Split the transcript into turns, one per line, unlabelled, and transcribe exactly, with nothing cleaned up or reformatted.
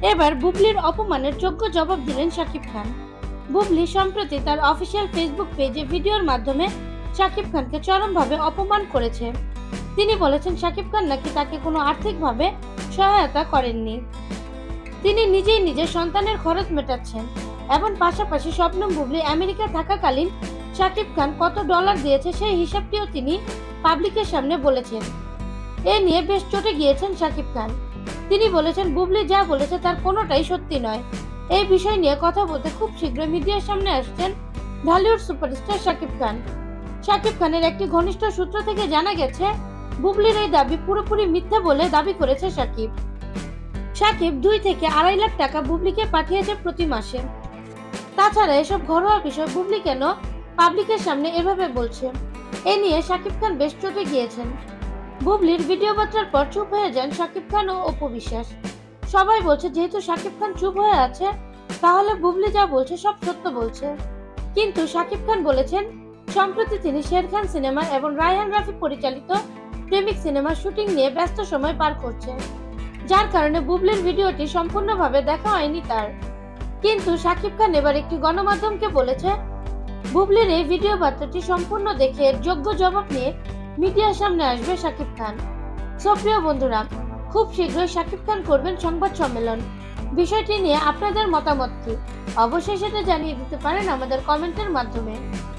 এবার বুবলির অপমানের যোগ্য জবাব দিলেন শাকিব খান। বুবলি সম্প্রতি তার অফিসিয়াল ফেসবুক পেজে ভিডিওর মাধ্যমে শাকিব খানকে চরমভাবে অপমান করেছে। তিনি বলেছেন শাকিব খান নাকি তাকে কোনো আর্থিকভাবে সহায়তা করেননি, তিনি নিজেই নিজের সন্তানের খরচ মেটাচ্ছেন এবং পাশাপাশি শবনম বুবলি আমেরিকা থাকাকালীন শাকিব খান কত ডলার দিয়েছে সেই হিসাবটিও তিনি পাবলিকের সামনে বলেছেন। এ নিয়ে বেশ চটে গিয়েছেন শাকিব খান। তিনি বলেছেন বুবলি যা বলেছে তার কোনোটাই সত্যি নয়। এই বিষয় নিয়ে কথা বলতে খুব শীঘ্রই মিডিয়ার সামনে আসছেন ঢালিউড সুপারস্টার শাকিব খান। শাকিব খানের একটি ঘনিষ্ঠ সূত্র থেকে জানা গেছে বুবলির এই দাবি পুরোপুরি মিথ্যা বলে দাবি করেছে শাকিব। শাকিব দুই থেকে আড়াই লাখ টাকা বুবলিকে পাঠিয়েছে প্রতি মাসে। তাছাড়া এসব ঘরোয়া বিষয় বুবলি কেন পাবলিকের সামনে এভাবে বলছে, এ নিয়ে শাকিব খান বেশ চটে গিয়েছেন। বুবলির ভিডিও বার্তার পর চুপ হয়ে যান শাকিব খান ও অপু বিশ্বাস। সবাই বলছে যেহেতু শাকিব খান চুপ হয়ে আছে তাহলে বুবলি যা বলছে সব সত্য বলছে। কিন্তু শাকিব খান বলেছেন সম্প্রতি তিনি শের খান সিনেমা এবং রায়হান রাফি পরিচালিত প্রেমিক সিনেমার শুটিং নিয়ে ব্যস্ত সময় পার করছেন, যার কারণে বুবলির ভিডিওটি সম্পূর্ণভাবে দেখা হয়নি তার। কিন্তু শাকিব খান এবার একটি গণমাধ্যমকে বলেছে বুবলির এই ভিডিও বার্তাটি সম্পূর্ণ দেখে যোগ্য জবাব নিয়ে মিডিয়ার সামনে আসবে শাকিব খান। সো প্রিয় বন্ধুরা, খুব শীঘ্রই শাকিব খান করবেন সংবাদ সম্মেলন। বিষয়টি নিয়ে আপনাদের মতামত কি? অবশ্যই সেটা জানিয়ে দিতে পারেন আমাদের কমেন্টের মাধ্যমে।